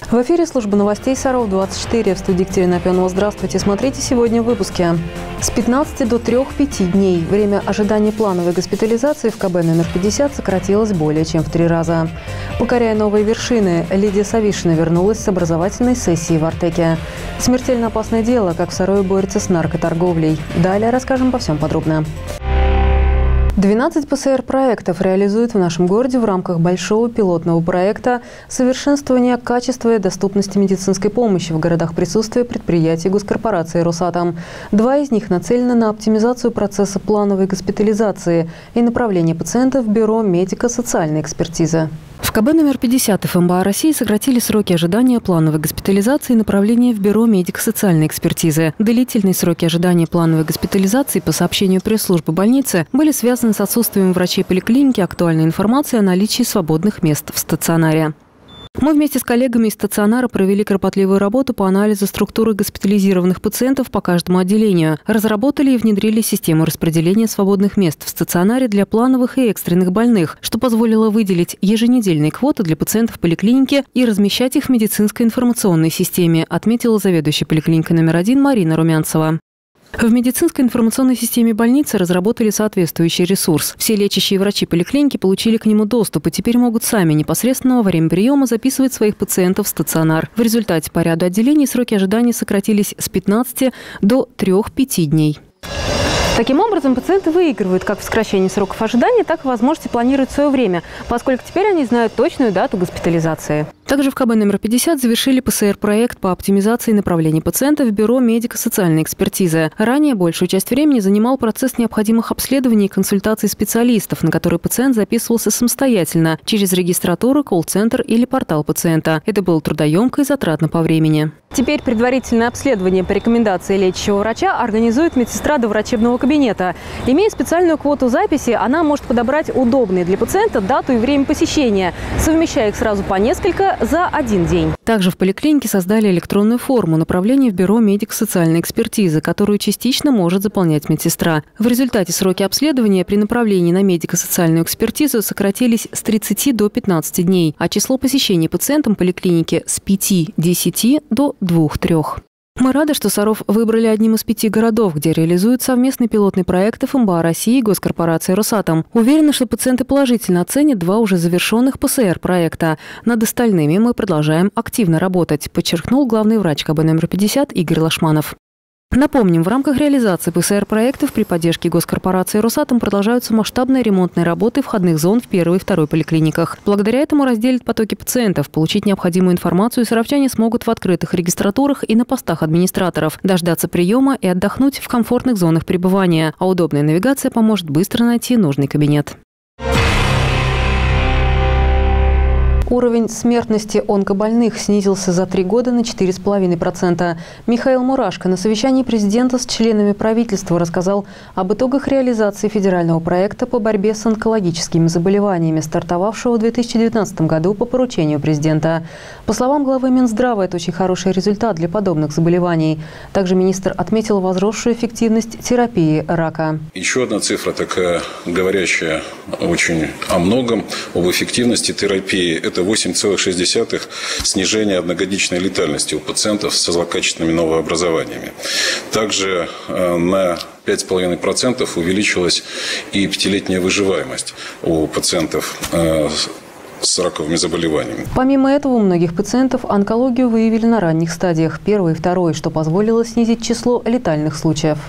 В эфире служба новостей Саров-24. В студии Екатерина Пионова. Здравствуйте. Смотрите сегодня в выпуске. С 15 до 3-5 дней время ожидания плановой госпитализации в КБ номер 50 сократилось более чем в 3 раза. Покоряя новые вершины, Лидия Савишина вернулась с образовательной сессии в Артеке. Смертельно опасное дело, как в Сарове борется с наркоторговлей. Далее расскажем по всем подробно. 12 ПСР-проектов реализуют в нашем городе в рамках большого пилотного проекта совершенствования качества и доступности медицинской помощи в городах присутствия предприятий госкорпорации «Росатом». 2 из них нацелены на оптимизацию процесса плановой госпитализации и направление пациентов в бюро медико-социальной экспертизы. В КБ номер 50 ФМБА России сократили сроки ожидания плановой госпитализации и направления в бюро медико-социальной экспертизы. Длительные сроки ожидания плановой госпитализации по сообщению пресс-службы больницы были связаны с отсутствием врачей поликлиники актуальной информации о наличии свободных мест в стационаре. Мы вместе с коллегами из стационара провели кропотливую работу по анализу структуры госпитализированных пациентов по каждому отделению. Разработали и внедрили систему распределения свободных мест в стационаре для плановых и экстренных больных, что позволило выделить еженедельные квоты для пациентов поликлиники и размещать их в медицинской информационной системе, отметила заведующая поликлиникой номер 1 Марина Румянцева. В медицинской информационной системе больницы разработали соответствующий ресурс. Все лечащие врачи поликлиники получили к нему доступ и теперь могут сами непосредственно во время приема записывать своих пациентов в стационар. В результате по ряду отделений сроки ожидания сократились с 15 до 3-5 дней. Таким образом, пациенты выигрывают как в сокращении сроков ожидания, так и в возможности планировать свое время, поскольку теперь они знают точную дату госпитализации. Также в КБ номер 50 завершили ПСР-проект по оптимизации направлений пациентов в бюро медико-социальной экспертизы. Ранее большую часть времени занимал процесс необходимых обследований и консультаций специалистов, на которые пациент записывался самостоятельно через регистратуру, колл-центр или портал пациента. Это было трудоемко и затратно по времени. Теперь предварительное обследование по рекомендации лечащего врача организует медсестра до врачебного кабинета. Имея специальную квоту записи, она может подобрать удобные для пациента дату и время посещения, совмещая их сразу по несколько за один день. Также в поликлинике создали электронную форму направления в бюро медико-социальной экспертизы, которую частично может заполнять медсестра. В результате сроки обследования при направлении на медико-социальную экспертизу сократились с 30 до 15 дней, а число посещений пациентам поликлиники с 5-10 до 2-3. Мы рады, что Саров выбрали одним из 5 городов, где реализуют совместный пилотный проект ФМБА России и госкорпорации «Росатом». Уверены, что пациенты положительно оценят 2 уже завершенных ПСР-проекта. Над остальными мы продолжаем активно работать, подчеркнул главный врач КБ номер 50 Игорь Лашманов. Напомним, в рамках реализации ПСР-проектов при поддержке госкорпорации «Росатом» продолжаются масштабные ремонтные работы входных зон в 1 и 2 поликлиниках. Благодаря этому разделят потоки пациентов. Получить необходимую информацию саровчане смогут в открытых регистратурах и на постах администраторов, дождаться приема и отдохнуть в комфортных зонах пребывания. А удобная навигация поможет быстро найти нужный кабинет. Уровень смертности онкобольных снизился за 3 года на 4,5%. Михаил Мурашко на совещании президента с членами правительства рассказал об итогах реализации федерального проекта по борьбе с онкологическими заболеваниями, стартовавшего в 2019 году по поручению президента. По словам главы Минздрава, это очень хороший результат для подобных заболеваний. Также министр отметил возросшую эффективность терапии рака. Еще одна цифра такая говорящая очень о многом, об эффективности терапии. Это 8,6 снижение одногодичной летальности у пациентов со злокачественными новообразованиями. Также на 5,5% увеличилась и 5-летняя выживаемость у пациентов с раковыми заболеваниями. Помимо этого, у многих пациентов онкологию выявили на ранних стадиях 1 и 2, что позволило снизить число летальных случаев.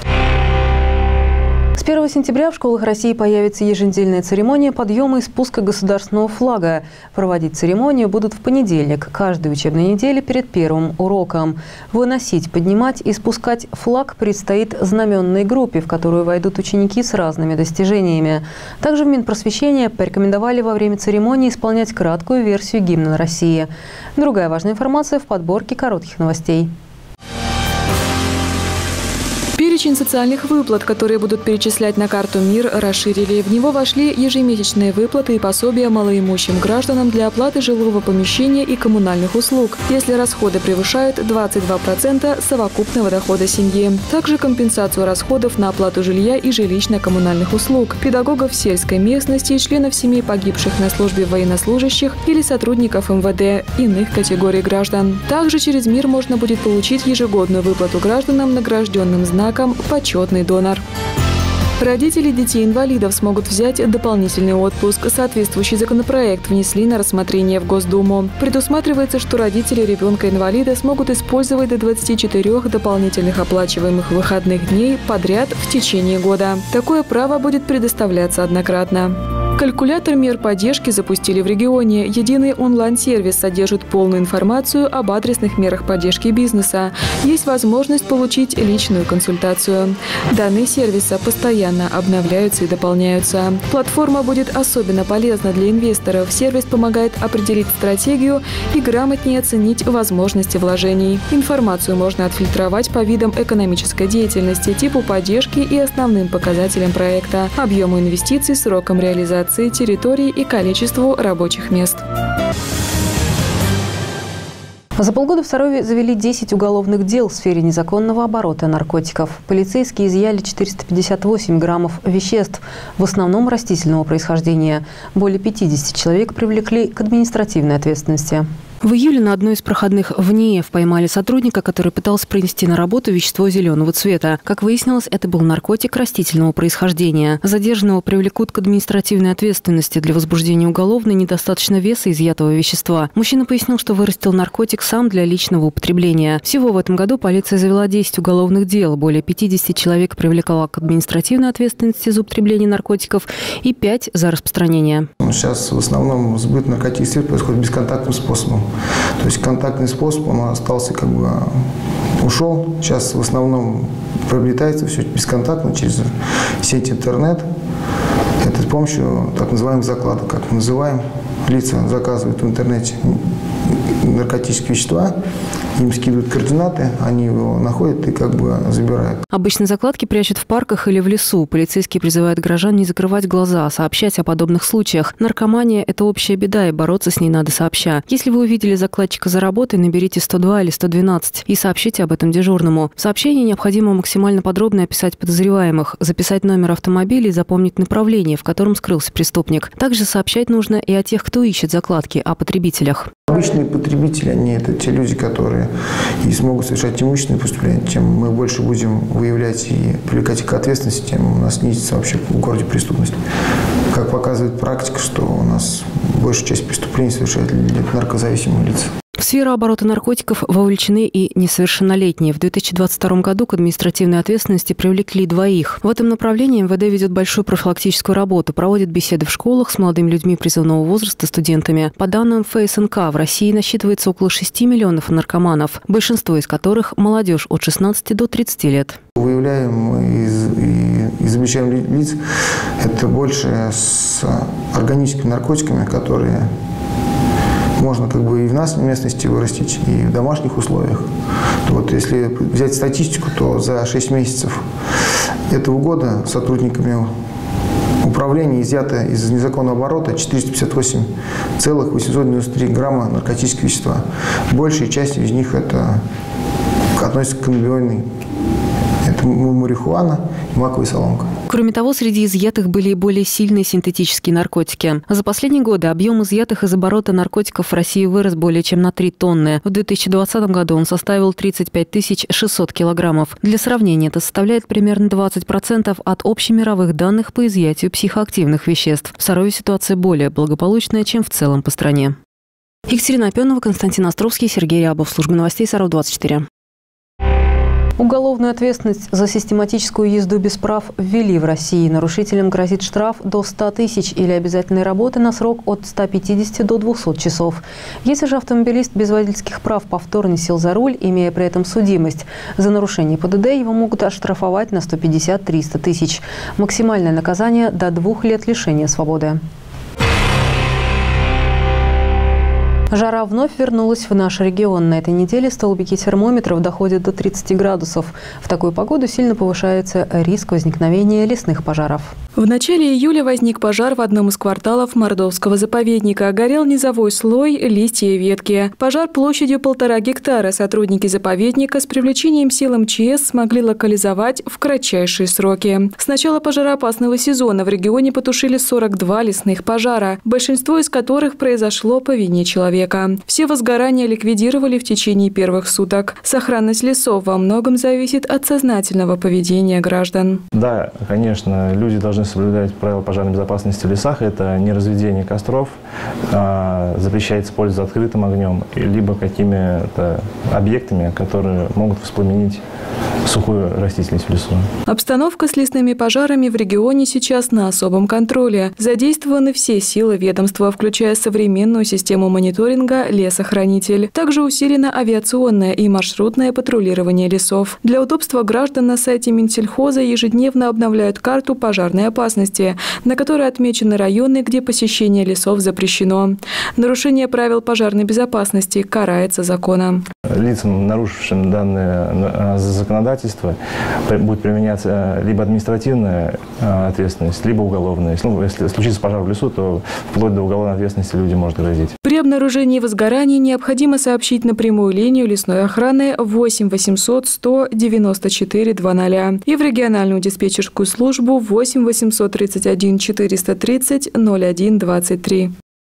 С 1 сентября в школах России появится еженедельная церемония подъема и спуска государственного флага. Проводить церемонию будут в понедельник, каждой учебной неделе перед первым уроком. Выносить, поднимать и спускать флаг предстоит знаменной группе, в которую войдут ученики с разными достижениями. Также в Минпросвещения порекомендовали во время церемонии исполнять краткую версию гимна России. Другая важная информация в подборке коротких новостей. Перечень социальных выплат, которые будут перечислять на карту МИР, расширили. В него вошли ежемесячные выплаты и пособия малоимущим гражданам для оплаты жилого помещения и коммунальных услуг, если расходы превышают 22% совокупного дохода семьи. Также компенсацию расходов на оплату жилья и жилищно-коммунальных услуг, педагогов сельской местности и членов семей погибших на службе военнослужащих или сотрудников МВД, иных категорий граждан. Также через МИР можно будет получить ежегодную выплату гражданам, награжденным знаком «Почетный донор». Родители детей-инвалидов смогут взять дополнительный отпуск. Соответствующий законопроект внесли на рассмотрение в Госдуму. Предусматривается, что родители ребенка-инвалида смогут использовать до 24 дополнительных оплачиваемых выходных дней подряд в течение года. Такое право будет предоставляться однократно. Калькулятор мер поддержки запустили в регионе. Единый онлайн-сервис содержит полную информацию об адресных мерах поддержки бизнеса. Есть возможность получить личную консультацию. Данные сервиса постоянно обновляются и дополняются. Платформа будет особенно полезна для инвесторов. Сервис помогает определить стратегию и грамотнее оценить возможности вложений. Информацию можно отфильтровать по видам экономической деятельности, типу поддержки и основным показателям проекта, объему инвестиций, срокам реализации, территории и количеству рабочих мест. За полгода в Сарове завели 10 уголовных дел в сфере незаконного оборота наркотиков. Полицейские изъяли 458 граммов веществ, в основном растительного происхождения. Более 50 человек привлекли к административной ответственности. В июле на одной из проходных в НИЭФ поймали сотрудника, который пытался принести на работу вещество зеленого цвета. Как выяснилось, это был наркотик растительного происхождения. Задержанного привлекут к административной ответственности. Для возбуждения уголовной недостаточно веса изъятого вещества. Мужчина пояснил, что вырастил наркотик сам для личного употребления. Всего в этом году полиция завела 10 уголовных дел. Более 50 человек привлекла к административной ответственности за употребление наркотиков и 5 за распространение. Сейчас в основном сбыт наркотических средств происходит бесконтактным способом. То есть контактный способ, он остался, ушел. Сейчас в основном приобретается все бесконтактно через сеть интернет. Это с помощью так называемых закладок, как мы называем. Лица заказывают в интернете наркотические вещества, им скидывают координаты, они его находят и забирают. Обычно закладки прячут в парках или в лесу. Полицейские призывают горожан не закрывать глаза, сообщать о подобных случаях. Наркомания – это общая беда, и бороться с ней надо сообща. Если вы увидели закладчика за работой, наберите 102 или 112 и сообщите об этом дежурному. В сообщении необходимо максимально подробно описать подозреваемых, записать номер автомобиля и запомнить направление, в котором скрылся преступник. Также сообщать нужно и о тех, кто ищет закладки, о потребителях. Обычные потребители, они это те люди, которые и смогут совершать имущественные преступления. Чем мы больше будем выявлять и привлекать их к ответственности, тем у нас снизится вообще в городе преступность. Как показывает практика, что у нас большая часть преступлений совершают наркозависимые лица. В сферу оборота наркотиков вовлечены и несовершеннолетние. В 2022 году к административной ответственности привлекли 2. В этом направлении МВД ведет большую профилактическую работу, проводит беседы в школах с молодыми людьми призывного возраста, студентами. По данным ФСНК, в России насчитывается около 6 миллионов наркоманов, большинство из которых – молодежь от 16 до 30 лет. Выявляем и изобличаем лиц, это больше с органическими наркотиками, которые можно и в нас в местности вырастить, и в домашних условиях. Вот если взять статистику, то за 6 месяцев этого года сотрудниками управления изъято из незаконного оборота 458,893 грамма наркотических вещества. Большая часть из них относится к каннабиоидной. Это марихуана и маковая соломка. Кроме того, среди изъятых были и более сильные синтетические наркотики. За последние годы объем изъятых из оборота наркотиков в России вырос более чем на 3 тонны. В 2020 году он составил 35 600 килограммов. Для сравнения, это составляет примерно 20% от общемировых данных по изъятию психоактивных веществ. В Сарове ситуация более благополучная, чем в целом по стране. Екатерина Опенова, Константин Островский, Сергей Рябов. Служба новостей Саров-24. Уголовную ответственность за систематическую езду без прав ввели в России. Нарушителям грозит штраф до 100 тысяч или обязательной работы на срок от 150 до 200 часов. Если же автомобилист без водительских прав повторно сел за руль, имея при этом судимость за нарушение ПДД, его могут оштрафовать на 150-300 тысяч. Максимальное наказание – до 2 лет лишения свободы. Жара вновь вернулась в наш регион. На этой неделе столбики термометров доходят до 30 градусов. В такую погоду сильно повышается риск возникновения лесных пожаров. В начале июля возник пожар в одном из кварталов Мордовского заповедника. Горел низовой слой, листья и ветки. Пожар площадью 1,5 гектара сотрудники заповедника с привлечением сил МЧС смогли локализовать в кратчайшие сроки. С начала пожароопасного сезона в регионе потушили 42 лесных пожара, большинство из которых произошло по вине человека. Все возгорания ликвидировали в течение первых суток. Сохранность лесов во многом зависит от сознательного поведения граждан. Да, конечно, люди должны соблюдать правила пожарной безопасности в лесах. Это не разведение костров, запрещается пользоваться открытым огнем, либо какими-то объектами, которые могут воспламенить сухую растительность в лесу. Обстановка с лесными пожарами в регионе сейчас на особом контроле. Задействованы все силы ведомства, включая современную систему мониторинга «Лесохранитель». Также усилено авиационное и маршрутное патрулирование лесов. Для удобства граждан на сайте Минсельхоза ежедневно обновляют карту пожарной опасности, на которой отмечены районы, где посещение лесов запрещено. Нарушение правил пожарной безопасности карается законом. Лицам, нарушившим данное законодательство, будет применяться либо административная ответственность, либо уголовная. Если случится пожар в лесу, то вплоть до уголовной ответственности людям может грозить. При обнаружении возгораний необходимо сообщить на прямую линию лесной охраны 8 800 100 94 00 и в региональную диспетчерскую службу 8 831 430 01 23.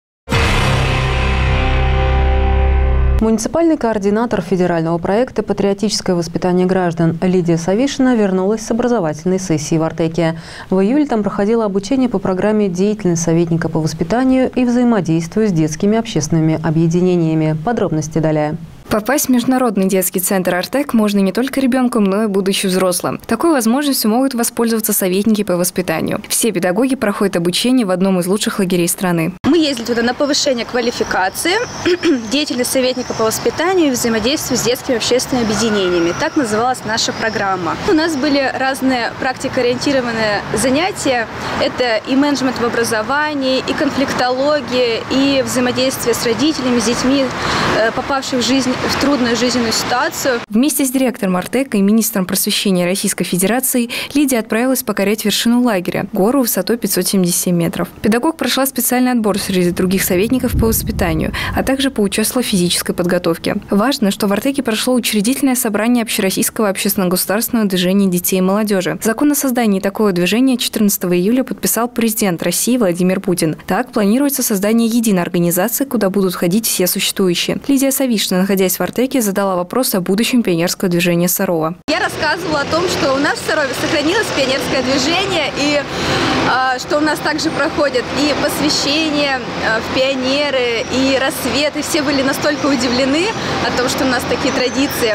Муниципальный координатор федерального проекта «Патриотическое воспитание граждан» Лидия Савишина вернулась с образовательной сессии в Артеке. В июле там проходило обучение по программе «Деятельность советника по воспитанию и взаимодействию с детскими общественными объединениями». Подробности далее. Попасть в Международный детский центр «Артек» можно не только ребенку, но и будущим взрослым. Такой возможностью могут воспользоваться советники по воспитанию. Все педагоги проходят обучение в одном из лучших лагерей страны. Мы ездили туда на повышение квалификации, деятельность советника по воспитанию и взаимодействию с детскими общественными объединениями. Так называлась наша программа. У нас были разные практикоориентированные занятия. Это и менеджмент в образовании, и конфликтология, и взаимодействие с родителями, с детьми, попавшими в трудную жизненную ситуацию. Вместе с директором Артека и министром просвещения Российской Федерации Лидия отправилась покорять вершину лагеря – гору высотой 577 метров. Педагог прошла специальный отбор среди других советников по воспитанию, а также поучаствовала в физической подготовке. Важно, что в Артеке прошло учредительное собрание Общероссийского общественно-государственного движения детей и молодежи. Закон о создании такого движения 14 июля подписал президент России Владимир Путин. Так планируется создание единой организации, куда будут входить все существующие. Лидия Савишина, находясь в Артеке, задала вопрос о будущем пионерского движения Сарова. Я рассказывала о том, что у нас в Сарове сохранилось пионерское движение, и что у нас также проходят и посвящения в пионеры, и рассветы. Все были настолько удивлены о том, что у нас такие традиции.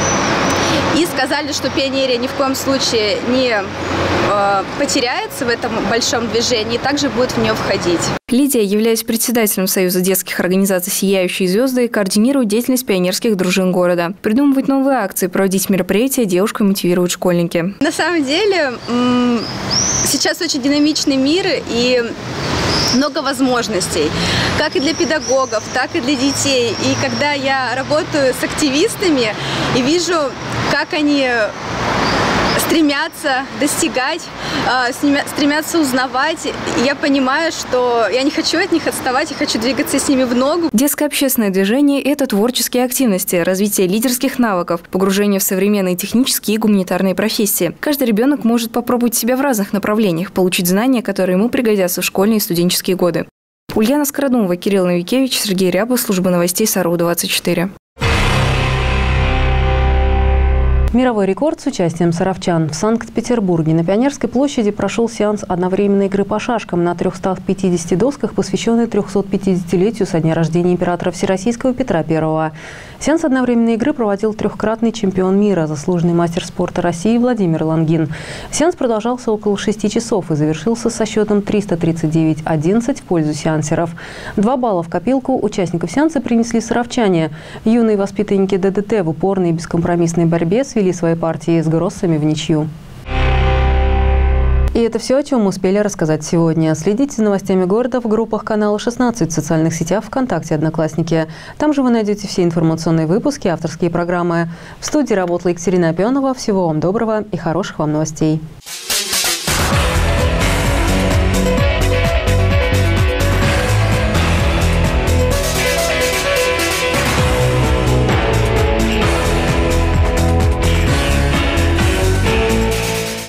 И сказали, что пионерия ни в коем случае не потеряется в этом большом движении и также будет в нее входить. Лидия, являясь председателем Союза детских организаций «Сияющие звезды», координирует деятельность пионерских дружин города. Придумывать новые акции, проводить мероприятия девушку мотивируют школьники. На самом деле, сейчас очень динамичный мир и много возможностей, как и для педагогов, так и для детей. И когда я работаю с активистами и вижу, как они стремятся достигать, стремятся узнавать, я понимаю, что я не хочу от них отставать, я хочу двигаться с ними в ногу. Детское общественное движение – это творческие активности, развитие лидерских навыков, погружение в современные технические и гуманитарные профессии. Каждый ребенок может попробовать себя в разных направлениях, получить знания, которые ему пригодятся в школьные и студенческие годы. Ульяна Скородумова, Кирилл Новикевич, Сергей Рябов, служба новостей Саров-24. Мировой рекорд с участием саровчан. В Санкт-Петербурге на Пионерской площади прошел сеанс одновременной игры по шашкам на 350 досках, посвященный 350-летию со дня рождения императора Всероссийского Петра I. Сеанс одновременной игры проводил трехкратный чемпион мира, заслуженный мастер спорта России Владимир Лангин. Сеанс продолжался около 6 часов и завершился со счетом 339-11 в пользу сеансеров. 2 балла в копилку участников сеанса принесли саровчане. Юные воспитанники ДДТ в упорной и бескомпромиссной борьбе свели свои партии с гроссами в ничью. И это все, о чем мы успели рассказать сегодня. Следите за новостями города в группах канала 16 в социальных сетях ВКонтакте, Одноклассники. Там же вы найдете все информационные выпуски, авторские программы. В студии работала Екатерина Опенова. Всего вам доброго и хороших вам новостей.